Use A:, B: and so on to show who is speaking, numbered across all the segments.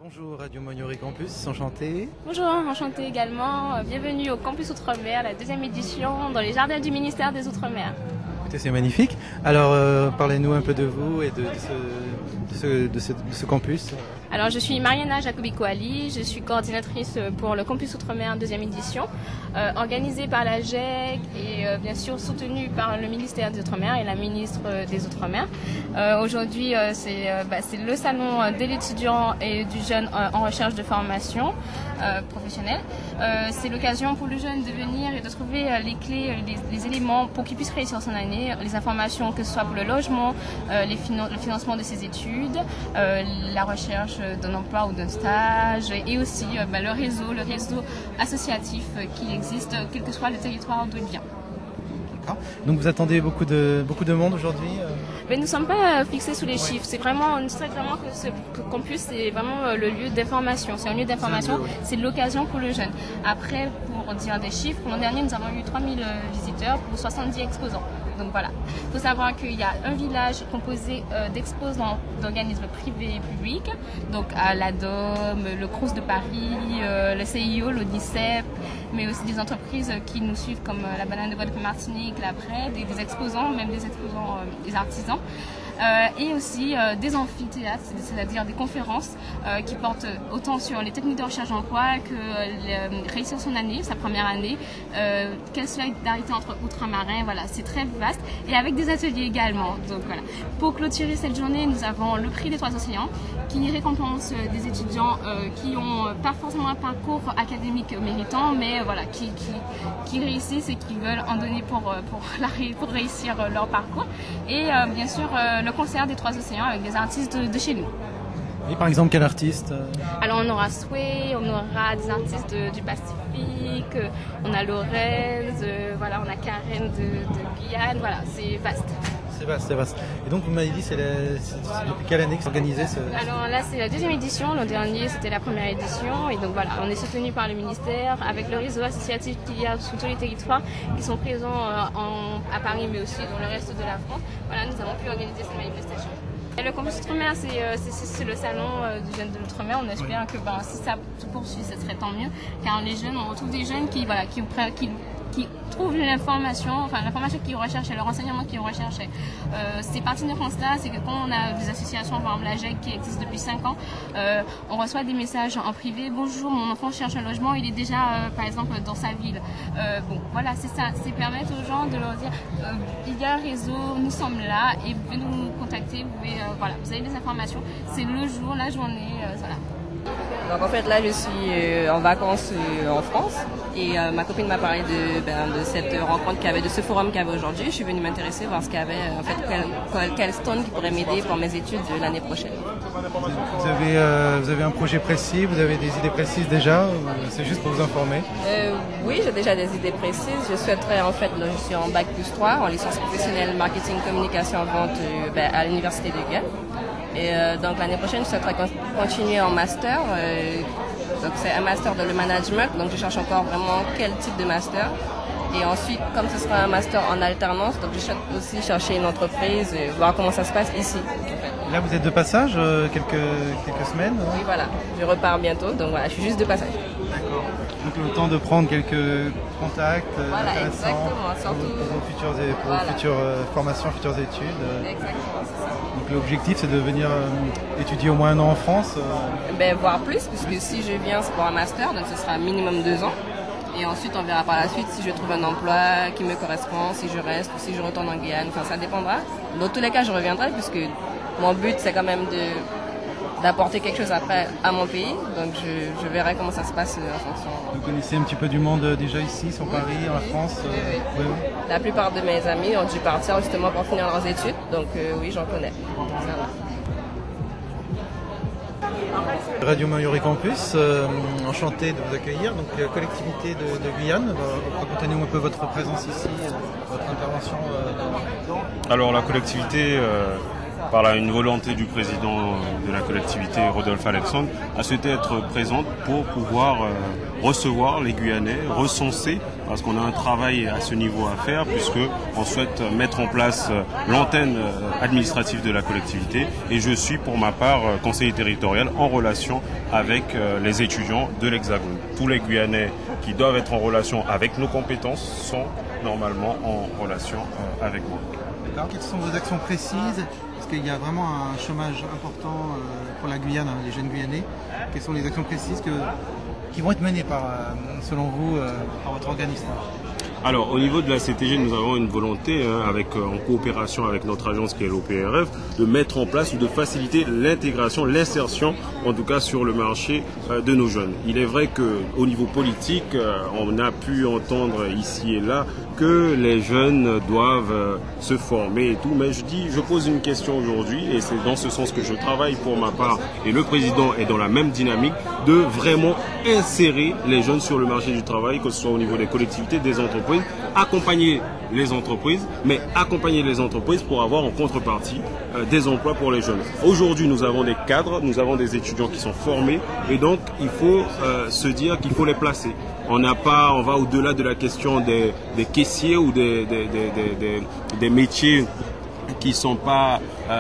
A: Bonjour Radio Montgomery Campus, enchanté.
B: Bonjour, enchanté également. Bienvenue au Campus Outre-mer, la deuxième édition dans les jardins du ministère des Outre-mer.
A: Écoutez, c'est magnifique. Alors, parlez-nous un peu de vous et de ce campus.
B: Alors, je suis Mariana Jacobi-Coali, je suis coordinatrice pour le Campus Outre-mer deuxième édition, organisée par la GEC et bien sûr soutenue par le ministère des Outre-mer et la ministre des Outre-mer. Aujourd'hui, c'est le salon de l'étudiant et du jeune en recherche de formation professionnelle. C'est l'occasion pour le jeune de venir et de trouver les clés, les éléments pour qu'il puisse réussir son année, les informations que ce soit pour le logement, le financement de ses études, la recherche d'un emploi ou d'un stage et aussi le réseau associatif qui existe quel que soit le territoire d'où il vient.
A: Donc vous attendez beaucoup de monde aujourd'hui
B: Mais nous ne sommes pas fixés sous les chiffres. On sait vraiment que ce campus c'est vraiment le lieu d'information. C'est un lieu d'information, c'est l'occasion pour le jeune. Après, pour dire des chiffres, l'an dernier nous avons eu 3000 visiteurs pour 70 exposants. Donc voilà, il faut savoir qu'il y a un village composé d'exposants d'organismes privés et publics, donc à l'ADOM, le CROUS de Paris, le CIO, l'ONICEP, mais aussi des entreprises qui nous suivent comme la Banane de Guadeloupe Martinique, la BRED, des exposants, même des exposants, des artisans. Et aussi des amphithéâtres, c'est-à-dire des conférences qui portent autant sur les techniques de recherche d'emploi que réussir son année, sa première année, quelle solidarité entre ultramarins, voilà, c'est très vaste, et avec des ateliers également. Donc voilà. Pour clôturer cette journée, nous avons le prix des Trois Océans qui récompense des étudiants qui n'ont pas forcément un parcours académique méritant, mais voilà, qui réussissent et qui veulent en donner pour réussir leur parcours. Et bien sûr, le concert des Trois Océans avec des artistes de chez nous.
A: Et par exemple, quel artiste
B: Alors on aura Sway, on aura des artistes du Pacifique, on a Lorenz, voilà, on a Karen de Guyane, voilà, c'est vaste.
A: C'est vaste. Et donc vous m'avez dit, c'est depuis quelle année que c'est organisé
B: Alors là c'est la deuxième édition, l'an dernier c'était la première édition, et donc voilà, on est soutenu par le ministère avec le réseau associatif qu'il y a sur tous les territoires qui sont présents à Paris mais aussi dans le reste de la France. Voilà, nous avons pu organiser cette manifestation. Et le campus Outre-mer, c'est le salon du jeune de l'Outre-mer. On espère que si ça se poursuit, ce serait tant mieux, car les jeunes, on retrouve des jeunes qui trouvent l'information qu'ils recherchaient, le renseignement qu'ils recherchaient. C'est parti de constat, c'est que quand on a des associations, par exemple la GEC qui existe depuis 5 ans, on reçoit des messages en privé. Bonjour, mon enfant cherche un logement, il est déjà par exemple dans sa ville. Bon, voilà, c'est ça, c'est permettre aux gens de leur dire il y a un réseau, nous sommes là et vous pouvez nous contacter, vous avez des informations. C'est le jour, la journée, voilà.
C: Donc en fait là je suis en vacances en France et ma copine m'a parlé de cette rencontre qu'il y avait, de ce forum qu'il y avait aujourd'hui. Je suis venue m'intéresser, voir ce qu'il y avait, en fait quel stand qui pourrait m'aider pour mes études l'année prochaine.
A: Vous avez un projet précis, vous avez des idées précises déjà, ou c'est juste pour vous informer?
C: Oui, j'ai déjà des idées précises. Je souhaiterais en fait, là, je suis en bac plus 3 en licence professionnelle marketing, communication, vente à l'université de Gand. Et donc l'année prochaine, je souhaiterais continuer en master. Donc c'est un master dans le management. Donc je cherche encore vraiment quel type de master. Et ensuite, comme ce sera un master en alternance, donc je souhaite aussi chercher une entreprise, voir comment ça se passe ici.
A: Là, vous êtes de passage quelques semaines?
C: Oui, voilà. Je repars bientôt. Donc voilà, je suis juste de passage.
A: D'accord. Donc le temps de prendre quelques contacts intéressants pour vos futures formations, futures études.
C: Exactement, c'est ça.
A: Donc l'objectif c'est de venir étudier au moins 1 an en France
C: Voire plus, puisque si je viens c'est pour un master, donc ce sera minimum 2 ans. Et ensuite on verra par la suite si je trouve un emploi qui me correspond, si je reste ou si je retourne en Guyane, enfin ça dépendra. Dans tous les cas je reviendrai puisque mon but c'est quand même d'apporter quelque chose après à mon pays, donc je verrai comment ça se passe en fonction.
A: Vous connaissez un petit peu du monde déjà ici, sur Paris, en France?
C: Oui. La plupart de mes amis ont dû partir justement pour finir leurs études, donc oui, j'en connais. Ça va.
A: Radio Montgomery Campus, enchanté de vous accueillir. Donc collectivité de Guyane, racontez-nous un peu votre présence ici, votre intervention.
D: Alors la collectivité, par une volonté du président de la collectivité, Rodolphe Alexandre, a souhaité être présente pour pouvoir recevoir les Guyanais, recenser parce qu'on a un travail à ce niveau à faire, puisqu'on souhaite mettre en place l'antenne administrative de la collectivité. Et je suis pour ma part conseiller territorial en relation avec les étudiants de l'Hexagone. Tous les Guyanais qui doivent être en relation avec nos compétences sont normalement en relation avec moi.
A: D'accord. Quelles sont vos actions précises? Parce qu'il y a vraiment un chômage important pour la Guyane, les jeunes Guyanais. Quelles sont les actions précises qui vont être menées selon vous par votre organisme?
D: Alors, au niveau de la CTG, nous avons une volonté, en coopération avec notre agence qui est l'OPRF, de mettre en place ou de faciliter l'intégration, l'insertion, en tout cas sur le marché de nos jeunes. Il est vrai qu'au niveau politique, on a pu entendre ici et là que les jeunes doivent se former et tout, mais je pose une question aujourd'hui, et c'est dans ce sens que je travaille pour ma part, et le président est dans la même dynamique, de vraiment insérer les jeunes sur le marché du travail, que ce soit au niveau des collectivités, des entreprises, accompagner les entreprises, mais accompagner les entreprises pour avoir en contrepartie des emplois pour les jeunes. Aujourd'hui, nous avons des cadres, nous avons des étudiants qui sont formés, et donc il faut se dire qu'il faut les placer. On va au-delà de la question des caissiers ou des métiers qui sont pas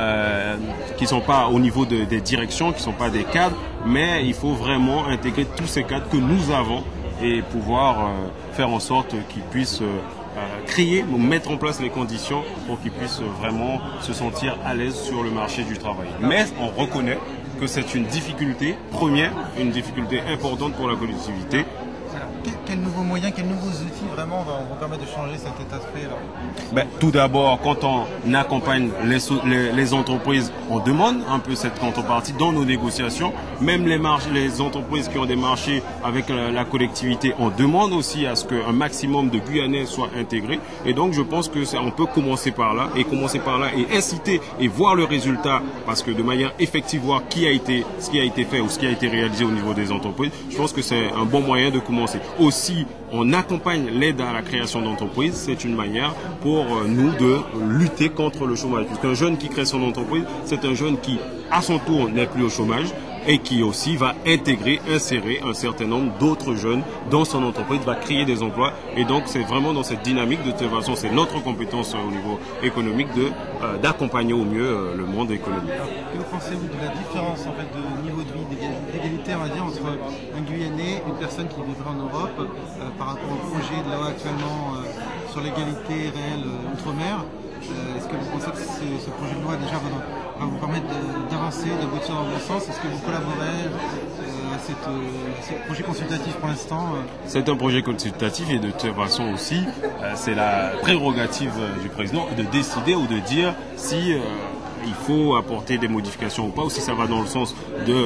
D: au niveau des directions, qui sont pas des cadres, mais il faut vraiment intégrer tous ces cadres que nous avons et pouvoir faire en sorte qu'ils puissent créer ou mettre en place les conditions pour qu'ils puissent vraiment se sentir à l'aise sur le marché du travail. Mais on reconnaît que c'est une difficulté première, une difficulté importante pour la collectivité.
A: Quels nouveaux moyens, quels nouveaux outils vraiment vont permettre de changer cet état de fait-là?
D: Tout d'abord, quand on accompagne les entreprises, on demande un peu cette contrepartie dans nos négociations. Même les entreprises qui ont des marchés avec la collectivité, on demande aussi à ce qu'un maximum de Guyanais soient intégrés. Et donc, je pense que on peut commencer par là et inciter et voir le résultat, parce que de manière effective, voir ce qui a été fait ou ce qui a été réalisé au niveau des entreprises. Je pense que c'est un bon moyen de commencer. Aussi, on accompagne l'aide à la création d'entreprises. C'est une manière pour nous de lutter contre le chômage. Puisqu'un jeune qui crée son entreprise, c'est un jeune qui, à son tour, n'est plus au chômage et qui aussi va insérer un certain nombre d'autres jeunes dans son entreprise, va créer des emplois. Et donc, c'est vraiment dans cette dynamique. De toute façon, c'est notre compétence au niveau économique d'accompagner au mieux le monde économique.
A: Alors, que pensez-vous de la différence en fait, de niveau de vie, d'égalité, on va dire, entre un Guyanais, une personne qui vivrait en Europe, par rapport au projet de la loi actuellement sur l'égalité réelle outre-mer? Est-ce que vous pensez que ce projet de loi déjà va vous permettre d'avancer, d'aboutir dans le bon sens? Est-ce que vous collaborez à ce projet consultatif pour l'instant?
D: C'est un projet consultatif et de toute façon aussi, c'est la prérogative du président de décider ou de dire si il faut apporter des modifications ou pas, ou si ça va dans le sens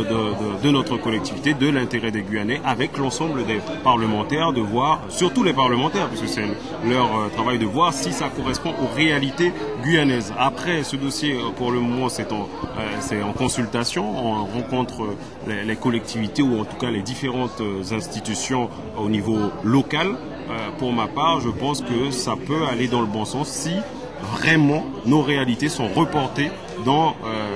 D: de notre collectivité, de l'intérêt des Guyanais, avec l'ensemble des parlementaires, de voir, surtout les parlementaires, puisque c'est leur travail de voir si ça correspond aux réalités guyanaises. Après, ce dossier, pour le moment, c'est en consultation, on rencontre les collectivités ou en tout cas les différentes institutions au niveau local. Pour ma part, je pense que ça peut aller dans le bon sens si vraiment nos réalités sont reportées dans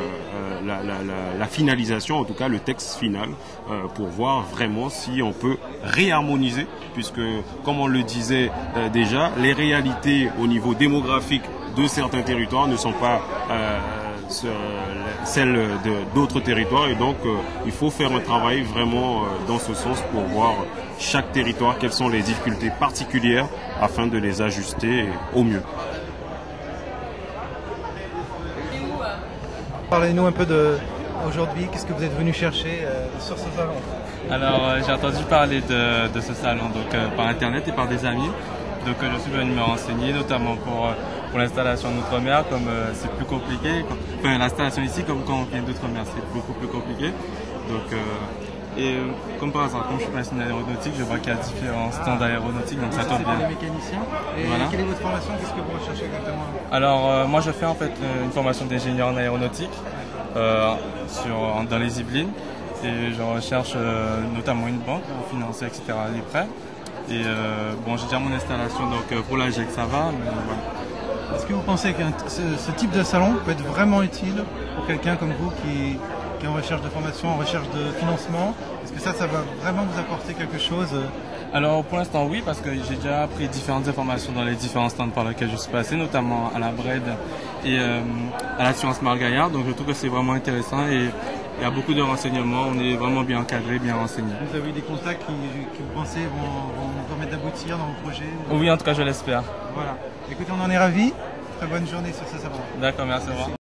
D: la finalisation, en tout cas le texte final, pour voir vraiment si on peut réharmoniser, puisque comme on le disait déjà, les réalités au niveau démographique de certains territoires ne sont pas celles d'autres territoires, et donc il faut faire un travail vraiment dans ce sens pour voir chaque territoire quelles sont les difficultés particulières afin de les ajuster au mieux.
A: Parlez-nous un peu aujourd'hui, qu'est-ce que vous êtes venu chercher sur ce salon?
E: Alors j'ai entendu parler de ce salon par internet et par des amis. Donc je suis venu me renseigner, notamment pour l'installation en Outre-mer, comme c'est plus compliqué. Enfin, l'installation ici, comme quand on vient d'Outre-mer, c'est beaucoup plus compliqué. Donc, comme par hasard, comme je suis passionné d'aéronautique, je vois qu'il y a différents stands aéronautiques, donc ça tombe bien.
A: Vous êtes mécanicien. Et voilà. Quelle est votre formation? Qu'est-ce que vous recherchez exactement?
E: Alors, moi je fais en fait une formation d'ingénieur en aéronautique dans les Yvelines. Et je recherche notamment une banque pour financer, etc., les prêts. Et j'ai déjà mon installation, donc pour l'AGEC ça va, mais voilà.
A: Est-ce que vous pensez que ce type de salon peut être vraiment utile pour quelqu'un comme vous qui est en recherche de formation, en recherche de financement? Est-ce que ça va vraiment vous apporter quelque chose
E: Alors pour l'instant oui, parce que j'ai déjà pris différentes informations dans les différents stands par lesquels je suis passé, notamment à la BRED et à l'assurance Marc Gaillard. Donc je trouve que c'est vraiment intéressant et il y a beaucoup de renseignements, on est vraiment bien encadré, bien renseigné.
A: Vous avez eu des contacts qui vous pensez vont permettre d'aboutir dans vos projets?
E: Oui, en tout cas je l'espère.
A: Voilà. Écoutez, on en est ravis. Très bonne journée sur ce salon.
E: D'accord, merci. Au revoir.